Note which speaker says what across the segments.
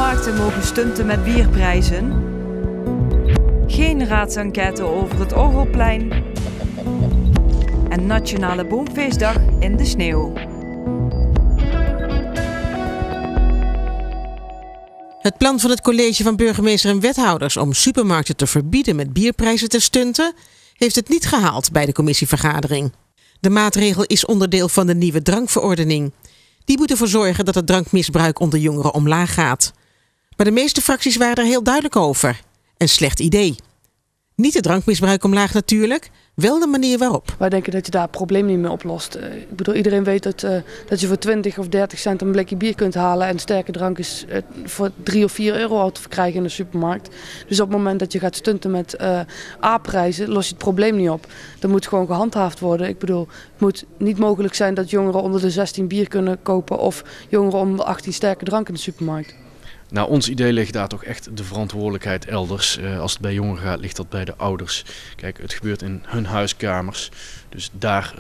Speaker 1: supermarkten mogen stunten met bierprijzen. Geen raadsenquête over het Orgelplein. En Nationale Boomfeestdag in de sneeuw.
Speaker 2: Het plan van het college van burgemeester en wethouders om supermarkten te verbieden met bierprijzen te stunten, heeft het niet gehaald bij de commissievergadering. De maatregel is onderdeel van de nieuwe drankverordening. Die moet ervoor zorgen dat het drankmisbruik onder jongeren omlaag gaat. Maar de meeste fracties waren er heel duidelijk over. Een slecht idee. Niet het drankmisbruik omlaag natuurlijk, wel de manier waarop.
Speaker 3: Wij denken dat je daar het probleem niet mee oplost. Ik bedoel, iedereen weet dat je voor 20 of 30 cent een blikje bier kunt halen. En sterke drank is voor 3 of 4 euro al te verkrijgen in de supermarkt. Dus op het moment dat je gaat stunten met A-prijzen, los je het probleem niet op. Dat moet gewoon gehandhaafd worden. Ik bedoel, het moet niet mogelijk zijn dat jongeren onder de 16 bier kunnen kopen of jongeren onder de 18 sterke drank in de supermarkt.
Speaker 4: Nou, ons idee ligt daar toch echt de verantwoordelijkheid elders. Als het bij jongeren gaat, ligt dat bij de ouders. Kijk, het gebeurt in hun huiskamers. Dus,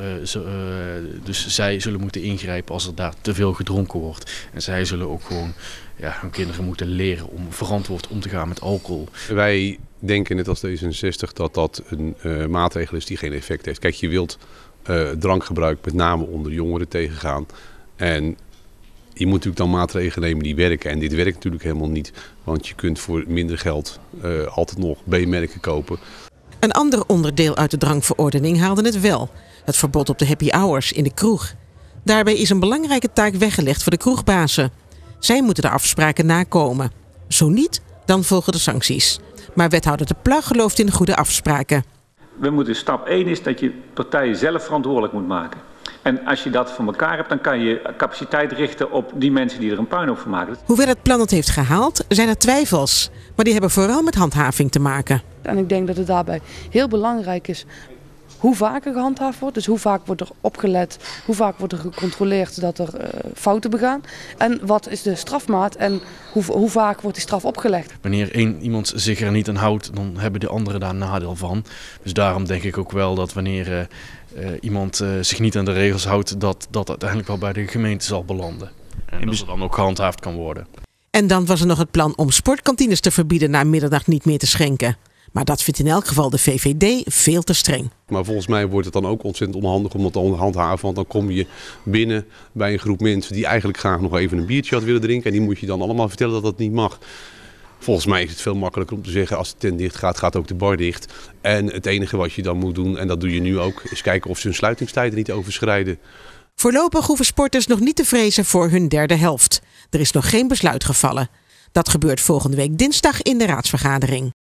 Speaker 4: dus zij zullen moeten ingrijpen als er daar te veel gedronken wordt. En zij zullen ook gewoon hun kinderen moeten leren om verantwoord om te gaan met alcohol.
Speaker 5: Wij denken, net als D66, dat dat een maatregel is die geen effect heeft. Kijk, je wilt drankgebruik met name onder jongeren tegengaan. En je moet natuurlijk dan maatregelen nemen die werken. En dit werkt natuurlijk helemaal niet. Want je kunt voor minder geld altijd nog B-merken kopen.
Speaker 2: Een ander onderdeel uit de drankverordening haalde het wel. Het verbod op de happy hours in de kroeg. Daarbij is een belangrijke taak weggelegd voor de kroegbazen. Zij moeten de afspraken nakomen. Zo niet, dan volgen de sancties. Maar wethouder De Plag gelooft in de goede afspraken.
Speaker 6: Stap 1 is dat je partijen zelf verantwoordelijk moet maken. En als je dat voor elkaar hebt, dan kan je capaciteit richten op die mensen die er een puinhoop van maken.
Speaker 2: Hoewel het plan het heeft gehaald, zijn er twijfels. Maar die hebben vooral met handhaving te maken.
Speaker 3: En ik denk dat het daarbij heel belangrijk is hoe vaak er gehandhaafd wordt. Dus hoe vaak wordt er opgelet, hoe vaak wordt er gecontroleerd dat er fouten begaan. En wat is de strafmaat en hoe vaak wordt die straf opgelegd.
Speaker 4: Wanneer iemand zich er niet aan houdt, dan hebben de anderen daar nadeel van. Dus daarom denk ik ook wel dat wanneer iemand zich niet aan de regels houdt, dat uiteindelijk wel bij de gemeente zal belanden. En dat het dan ook gehandhaafd kan worden.
Speaker 2: En dan was er nog het plan om sportkantines te verbieden na middernacht niet meer te schenken. Maar dat vindt in elk geval de VVD veel te streng.
Speaker 5: Maar volgens mij wordt het dan ook ontzettend onhandig om dat te handhaven. Want dan kom je binnen bij een groep mensen die eigenlijk graag nog even een biertje had willen drinken. En die moet je dan allemaal vertellen dat dat niet mag. Volgens mij is het veel makkelijker om te zeggen, als de tent dicht gaat, gaat ook de bar dicht. En het enige wat je dan moet doen, en dat doe je nu ook, is kijken of ze hun sluitingstijden niet overschrijden.
Speaker 2: Voorlopig hoeven sporters nog niet te vrezen voor hun derde helft. Er is nog geen besluit gevallen. Dat gebeurt volgende week dinsdag in de raadsvergadering.